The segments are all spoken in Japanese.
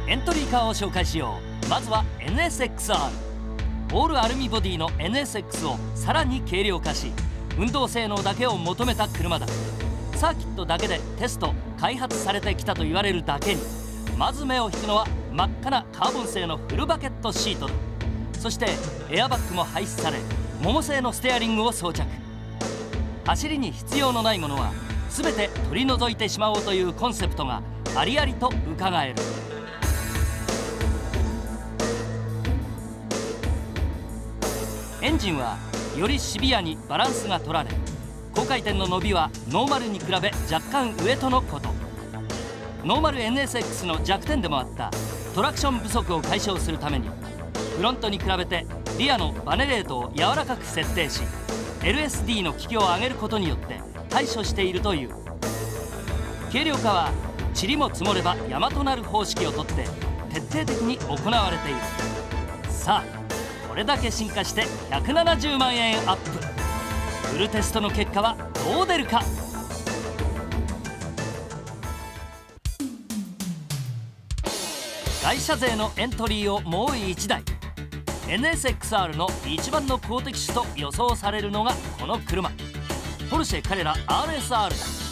エントリーカーを紹介しよう。まずは NSXR。 オールアルミボディの NSX をさらに軽量化し、運動性能だけを求めた車だ。サーキットだけでテスト開発されてきたと言われるだけに、まず目を引くのは真っ赤なカーボン製のフルバケットシートだ。そしてエアバッグも廃止され、桃製のステアリングを装着。走りに必要のないものは全て取り除いてしまおうというコンセプトがありありと伺える。エンジンはよりシビアにバランスが取られ、高回転の伸びはノーマルに比べ若干上とのこと。ノーマル NSX の弱点でもあったトラクション不足を解消するために、フロントに比べてリアのバネレートを柔らかく設定し、 LSD の効きを上げることによって対処しているという。軽量化は塵も積もれば山となる方式をとって徹底的に行われている。さあ、これだけ進化して170万円アップ。フルテストの結果はどう出るか。外車税のエントリーをもう1台。 NSXR の一番の好敵手と予想されるのがこの車、ポルシェカレラ RSR だ。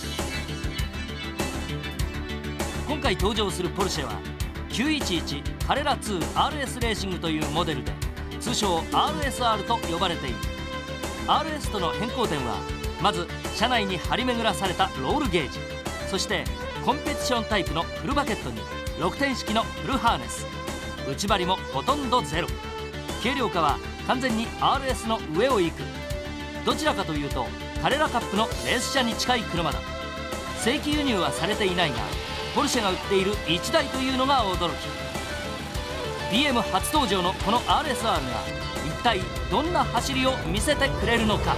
今回登場するポルシェは911カレラ 2RS レーシングというモデルで、通称 RSR と呼ばれている。 RS との変更点は、まず車内に張り巡らされたロールゲージ、そしてコンペティションタイプのフルバケットに6点式のフルハーネス、内張りもほとんどゼロ。軽量化は完全に RS の上を行く。どちらかというとカレラカップのレース車に近い車だ。正規輸入はされていないが、ポルシェが売っている1台というのが驚き。 BM 初登場のこの RSR が一体どんな走りを見せてくれるのか。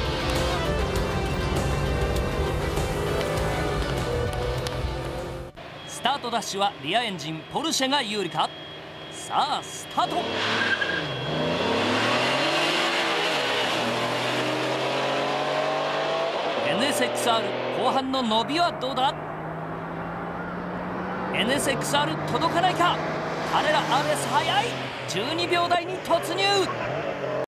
スタートダッシュはリアエンジンポルシェが有利か。さあスタート。NSXR 後半の伸びはどうだ。 NSXR 届かないか。カレラ RS 速い。12秒台に突入。